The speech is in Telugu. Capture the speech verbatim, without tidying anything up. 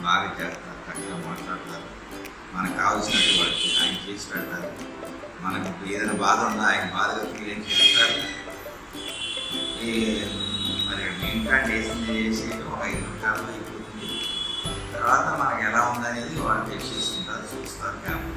బాగా చేస్తారు, చక్కగా మాట్లాడతారు, మనకు కావాల్సినట్టు వాళ్ళకి ఆయన చేసి పెడతారు. మనకు ఏదైనా బాధ ఉన్నా ఆయన బాధగా ఫీల్ ఏం చేస్తారు. ఈ మరి ఇంప్లాంట్ వేసింది చేసి ఒక ఐదు నిమిషాల్లో అయిపోతుంది. తర్వాత మనకు ఎలా ఉందనేది వాళ్ళు టెస్ట్ చేసుకుంటారు, చూస్తారు.